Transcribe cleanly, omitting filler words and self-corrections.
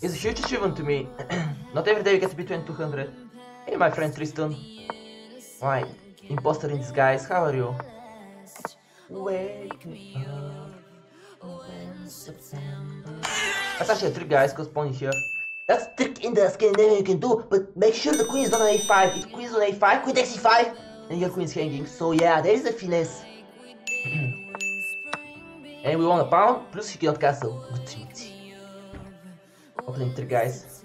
It's a huge achievement to me. Not every day you get to be 2200. Hey my friend Tristan. Why? Imposter in disguise, how are you? Wake me up when September. That's actually a trick, guys, cause pawn is here. That's trick in the Scandinavian you can do, but make sure the queen is not on a5. If queen is on a5, queen takes e5, and your queen is hanging. So yeah, there is a finesse. And we want a pawn, plus you cannot castle. Good. Opening trick, guys.